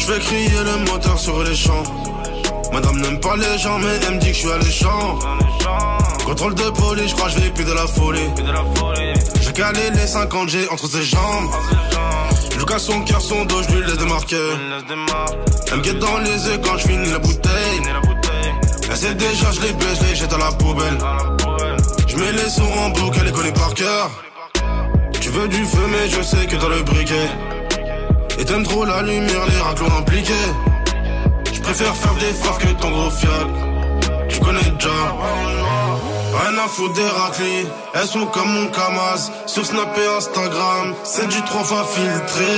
je vais crier le moteur sur les champs. Madame n'aime pas les gens mais elle me dit que je suis alléchant. Contrôle de police, je crois que je vais plus de la folie. J'ai calé les 50 G entre ses jambes. Je casse son cœur, son dos, je lui laisse des marqueurs. Elle me guette dans les yeux quand je finis la bouteille. Elle sait déjà, je les baisse, je les jette à la poubelle. Je mets les sons en boucle, elle les connaît par cœur. Tu veux du feu mais je sais que t'as le briquet. Et t'aimes trop la lumière, les raclons impliqués. Je préfère faire des faves que ton gros fiac. Tu connais déjà. Rien à foutre des raclis. Elles sont comme mon Kamaz. Sur Snap et Instagram, c'est du 3 fois filtré.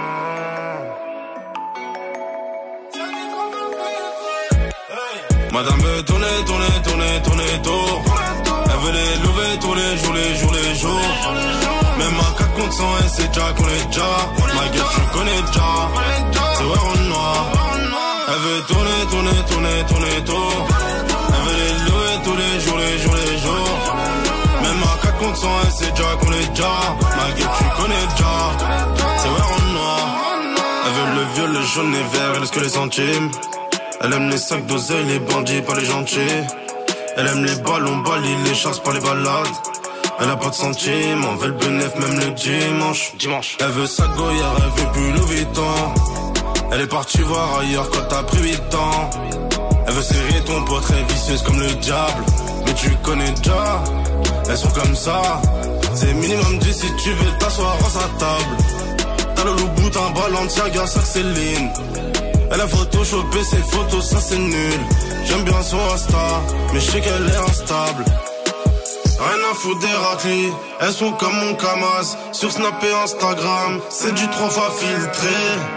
Madame veut tourner tour. Elle veut les lever tous les jours. Même à 4 contre 100, elle sait déjà qu'on est déjà. Ma gueule, tu connais déjà. C'est vrai en noir. Elle veut tourner tour. Elle veut les lever tous les jours. Même à 4 contre 100, elle sait déjà qu'on est déjà. Ma gueule, tu connais déjà. C'est vrai en noir. Elle veut le viol, le jaune et vert, elle est que les centimes. Elle aime les sacs d'oseille, les bandits, pas les gentils. Elle aime les ballons, balis, les chasses, pas les balades. Elle a pas de sentiments, elle veut le bénéf même le dimanche. Elle veut sa goyard, elle veut plus Louis Vuitton. Elle est partie voir ailleurs quand t'as pris 8 ans. Elle veut serrer ton pote, très vicieuse comme le diable. Mais tu connais déjà, elles sont comme ça. C'est minimum 10 si tu veux t'asseoir à sa table. T'as le loup bout, un Balenciaga, ça c'est Céline. Elle a photoshopé ses photos, ça c'est nul. J'aime bien son Insta, mais je sais qu'elle est instable. Rien à foutre des raclis, elles sont comme mon Kamaz. Sur Snap et Instagram, c'est du 3 fois filtré.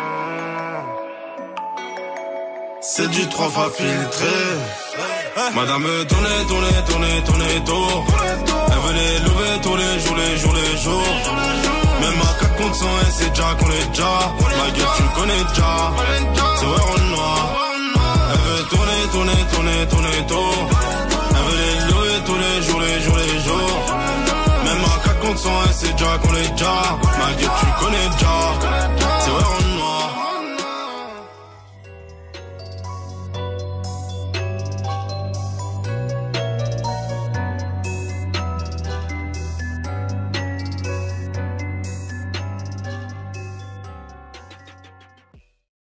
C'est du 3 fois filtré. Madame veut tourner tour. Elle veut les lever tous les jours. Même à 4 contre 100, elle sait déjà qu'on est déjà. Ma gueule, tu connais déjà. C'est vrai en noir. Elle veut tourner tour. Elle veut les lever tous les jours. Même à 4 contre 100, elle sait déjà qu'on est déjà. Ma gueule, tu connais déjà.